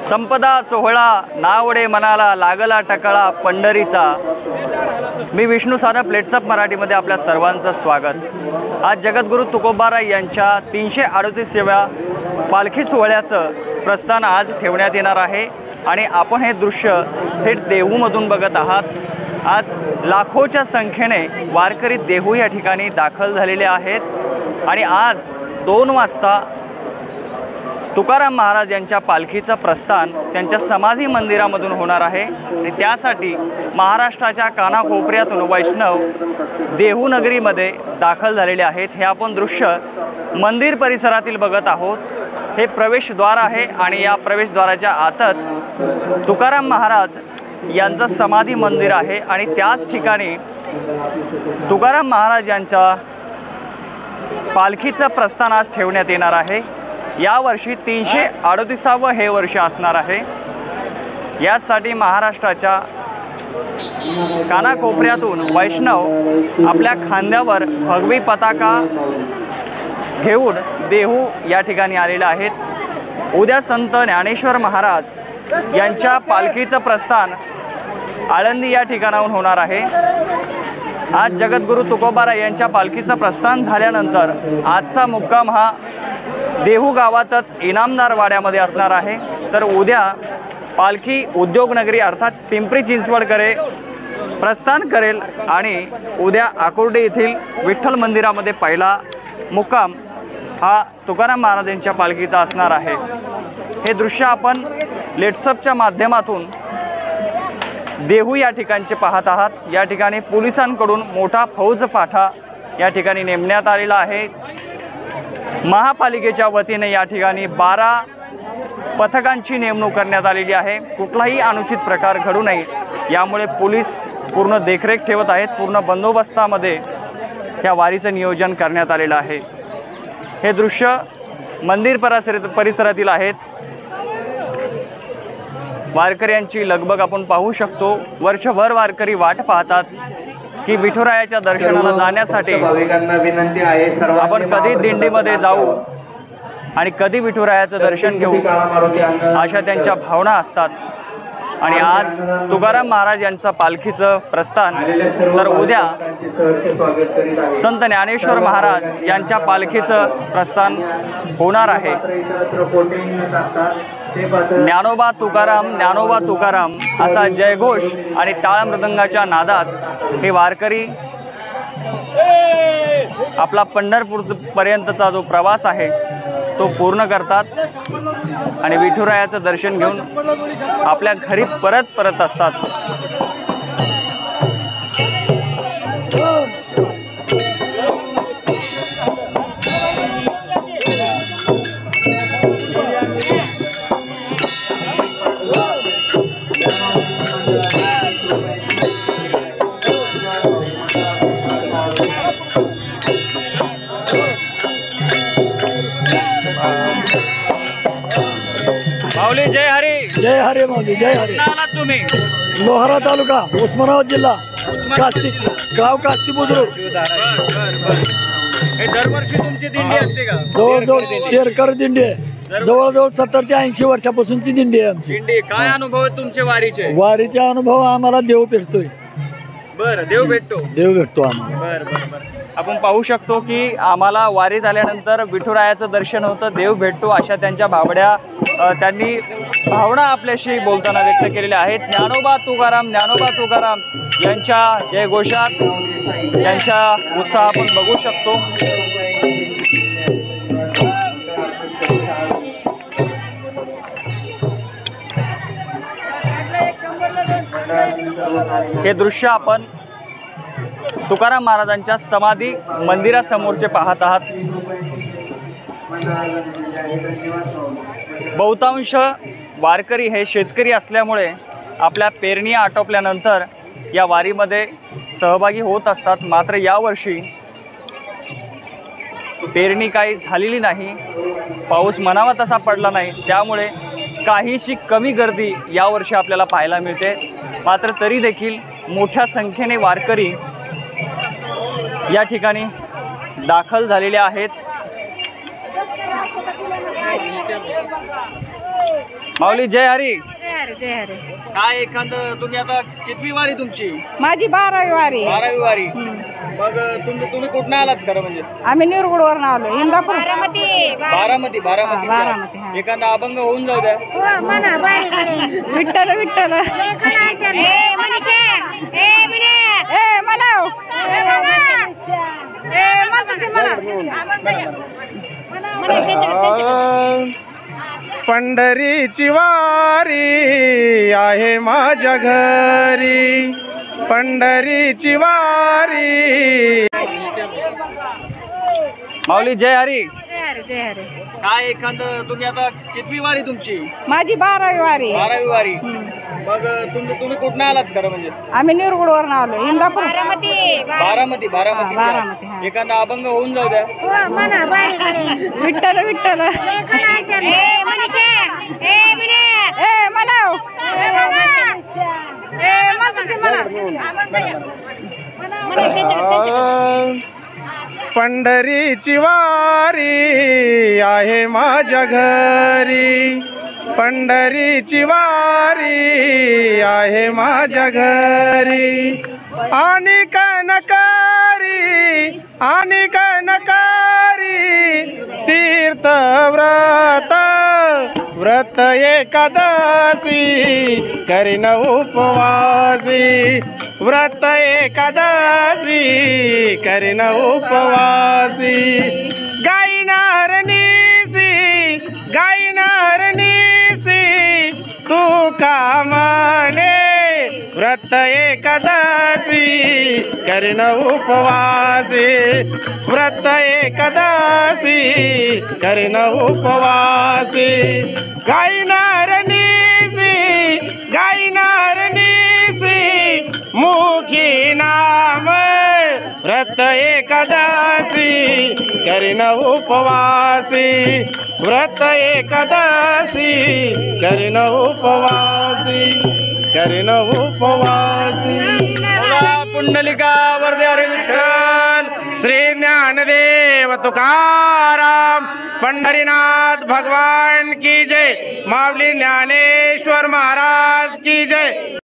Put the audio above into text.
संपदा सोहळा नावडे मनाला लागला टकळा पंढरीचा। मी विष्णू सारा प्लेट्सअप मराठीमध्ये आपल्या सर्वांचं स्वागत। आज जगद्गुरू तुकोबाराय यांच्या 338व्या पालखी सोहळ्याचं प्रस्थान आज ठेवण्यात येणार आहे आणि आपण हे दृश्य थेट देहूमधून बघत आहात। आज लाखोच्या संख्येने वारकरी देहू या ठिकाणी दाखल झालेले आहेत आणि आज 2 वाजता तुकाराम महाराज यांच्या पालखीचं प्रस्थान त्यांच्या समाधी मंदिरामधून होणार आहे आणि त्यासाठी महाराष्ट्राच्या कानाकोपऱ्यातून वैष्णव देहू नगरीमध्ये दाखल झालेले आहेत। हे आपण दृश्य मंदिर परिसरातील बघत आहोत। हे प्रवेशद्वार आहे आणि या प्रवेशद्वाराच्या आतच तुकाराम महाराज यांचं समाधी मंदिर आहे आणि त्याच ठिकाणी तुकाराम महाराज यांच्या पालखीचं प्रस्थान आज ठेवण्यात येणार आहे। यावर्षी 338वं हे वर्ष असणार आहे। यासाठी महाराष्ट्राच्या कानाकोपऱ्यातून वैष्णव आपल्या खांद्यावर भगवी पताका घेऊन देहू या ठिकाणी आलेले आहेत। उद्या संत ज्ञानेश्वर महाराज यांच्या पालखीचं प्रस्थान आळंदी या ठिकाणाहून होणार आहे। आज जगद्गुरू तुकोबाराय यांच्या पालखीचं प्रस्थान झाल्यानंतर आजचा मुक्काम हा देहू गावातच इनामदार वाड्यामध्ये असणार आहे। तर उद्या पालखी उद्योगनगरी अर्थात पिंपरी चिंचवडकडे प्रस्थान करेल आणि उद्या आकुर्डी येथील विठ्ठल मंदिरामध्ये पहिला मुक्काम हा तुकाराम महाराज यांच्या पालखीचा असणार आहे। हे दृश्य आपण लेट्सअपच्या माध्यमातून देहू या ठिकाणचे पाहत आहात। या ठिकाणी पोलिसांकडून मोठा फौजफाटा या ठिकाणी नेमण्यात आलेला आहे। महापालिकेच्या वतीने या ठिकाणी 12 पथकांची नेमणूक करण्यात आलेली आहे। कुठलाही अनुचित प्रकार घडू नये यामुळे पोलीस पूर्ण देखरेख ठेवत आहेत। पूर्ण बंदोबस्तामध्ये या वारीचं नियोजन करण्यात आलेलं आहे। हे दृश्य मंदिर परिसरातील आहेत। वारकऱ्यांची लगबग आपण पाहू शकतो। वर्षभर वारकरी वाट पाहतात की विठुरायाच्या दर्शनाला जाण्यासाठी आपण कधी दिंडीमध्ये जाऊ आणि कधी विठुरायाचं दर्शन घेऊ अशा त्यांच्या भावना असतात। आणि आज तुकाराम महाराज यांचं पालखीचं प्रस्थान तर उद्या संत ज्ञानेश्वर महाराज यांच्या पालखीचं प्रस्थान होणार आहे। ज्ञानोबा तुकाराम असा जयघोष आणि टाळ मृदंगाच्या नादात हे वारकरी आपला पंढरपूर पर्यंतचा जो प्रवास आहे तो पूर्ण करतात आणि विठुरायाचं दर्शन घेऊन आपल्या घरी परत असतात। माऊली जय हरी माऊली जय हरी। तुम्ही लोहारा तालुका उस्मानाबाद जिल्हा गाव कास्ती बुद्रुक। हे दरवर्षी तुमची दिंडी असते का? जवळजवळ तेरकर दिंडी आहे। जवळजवळ 70 ते 80 वर्षापासूनची दिंडी आहे आमची। दिंडी काय अनुभव आहे तुमचे वारीचे अनुभव आम्हाला देव भेटतोय। बरं, देव भेटतो आम्हाला। बरं आपण पाहू शकतो की आम्हाला वारीत आल्यानंतर विठुरायाचं दर्शन होतं, देव भेटतो अशा त्यांच्या त्यांनी भावना आपल्याशी बोलताना व्यक्त केलेल्या आहेत। ज्ञानोबा तुकाराम यांच्या जयघोषात त्यांच्या उत्साह आपण बघू शकतो। हे दृश्य आपण तुकाराम महाराजांच्या समाधी मंदिरासमोरचे पाहत आहात। बहुतांश वारकरी हे शेतकरी असल्यामुळे आपल्या पेरणी आटोपल्यानंतर या वारीमध्ये सहभागी होत असतात। मात्र यावर्षी पेरणी काही झालेली नाही, पाऊस म्हणावा तसा पडला नाही, त्यामुळे काहीशी कमी गर्दी यावर्षी आपल्याला पाहायला मिळते। मात्र तरी देखील मोठ्या संख्येने वारकरी या ठिकाणी दाखल झालेले आहेत। माऊली जय हरी. जय हरी जय हरी. काय एखादं तुम्ही आता कितवी वारी तुमची? माझी 12वी वारी. 12वी वारी. मग तुम्ही कुठं आलात खरं म्हणजे? आम्ही निरगुडवरून आलो. इंदापूर. बारामती. बारामती, हा. एखादा अभंग होऊन जाऊ द्या. विठ्ठल विठ्ठल. पंढरीची वारी आहे माझ्या घरी, पंढरीची वारी. माऊली जय हरी. जय हरी जय हरी. काय एखादं तुम्ही आता कितवी वारी तुमची? माझी 12वी वारी. 12वी वारी. मग तुम्ही कुठं आलात खरं म्हणजे? आम्ही निरगुडवरून आलो. इंदापूर. बारामती. बारामती, हा. एखादा अभंग होऊन जाऊ द्या. विठ्ठल विठ्ठल. पंढरीची वारी आहे माझ्या घरी, पंढरीची वारी आहे माझ्या घरी. आणि कनकारी तीर्थ व्रत एकादशी करीन उपवासी, व्रत एकादशी करीन उपवासी. गायनार निसी तू का म्हणे, व्रत एकादशी करीन उपवासी, व्रत एकादशी करीन उपवासी. गायनार निसी मुखी नाम, व्रत एकादशी करीन उपवासी, व्रत एकादशी करीन उपवासी, करीन उपवासी. पुंडलिका वरदे हरी विठ्ठल. श्री ज्ञानदेव तुकाराम पंढरीनाथ भगवान की जय. माऊली ज्ञानेश्वर महाराज की जय.